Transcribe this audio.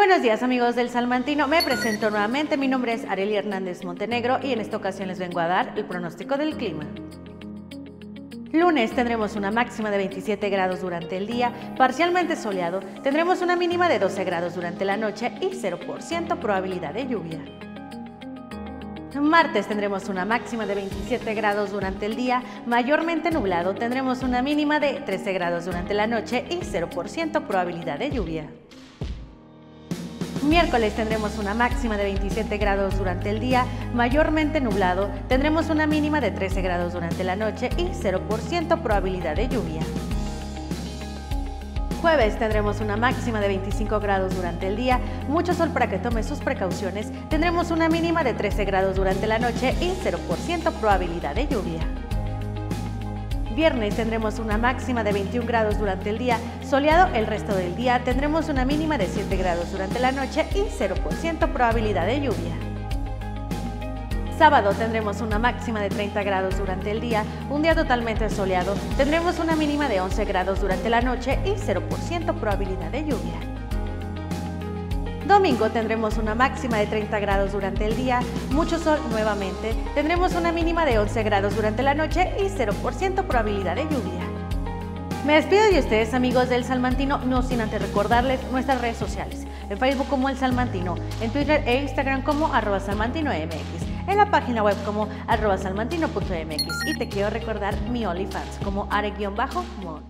Buenos días amigos del Salmantino, me presento nuevamente, mi nombre es Arely Hernández Montenegro y en esta ocasión les vengo a dar el pronóstico del clima. Lunes tendremos una máxima de 27 grados durante el día, parcialmente soleado, tendremos una mínima de 12 grados durante la noche y 0% probabilidad de lluvia. Martes tendremos una máxima de 27 grados durante el día, mayormente nublado, tendremos una mínima de 13 grados durante la noche y 0% probabilidad de lluvia. Miércoles tendremos una máxima de 27 grados durante el día, mayormente nublado, tendremos una mínima de 13 grados durante la noche y 0% probabilidad de lluvia. Jueves tendremos una máxima de 25 grados durante el día, mucho sol para que tome sus precauciones, tendremos una mínima de 13 grados durante la noche y 0% probabilidad de lluvia. Viernes tendremos una máxima de 21 grados durante el día, soleado el resto del día, tendremos una mínima de 7 grados durante la noche y 0% probabilidad de lluvia. Sábado tendremos una máxima de 30 grados durante el día, un día totalmente soleado, tendremos una mínima de 11 grados durante la noche y 0% probabilidad de lluvia. Domingo tendremos una máxima de 30 grados durante el día, mucho sol nuevamente, tendremos una mínima de 11 grados durante la noche y 0% probabilidad de lluvia. Me despido de ustedes amigos del Salmantino, no sin antes recordarles nuestras redes sociales, en Facebook como El Salmantino, en Twitter e Instagram como @salmantinomx, en la página web como @salmantino.mx y te quiero recordar mi OnlyFans como are_mon.